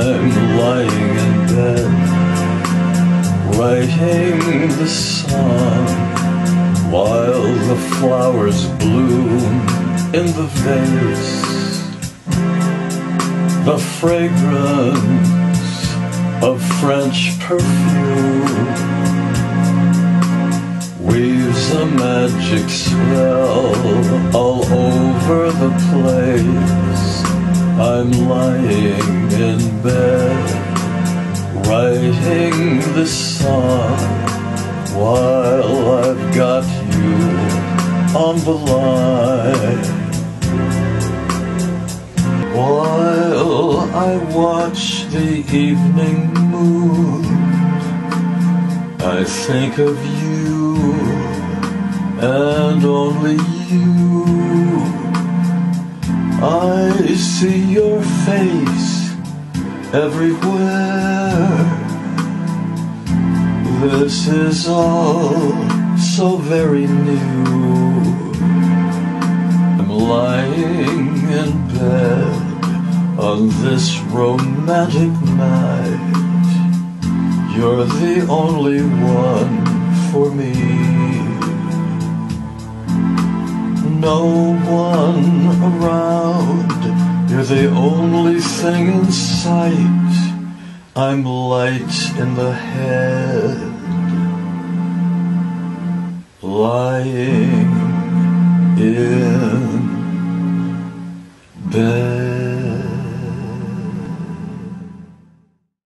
I'm lying in bed, writing the song, while the flowers bloom in the vase. The fragrance of French perfume weaves a magic spell all over the place. I'm lying in bed, writing this song, while I've got you on the line. While I watch the evening moon, I think of you, and only you. I see your face everywhere. This is all so very new. I'm lying in bed on this romantic night. You're the only one for me. No one around, you're the only thing in sight. I'm light in the head, lying in bed.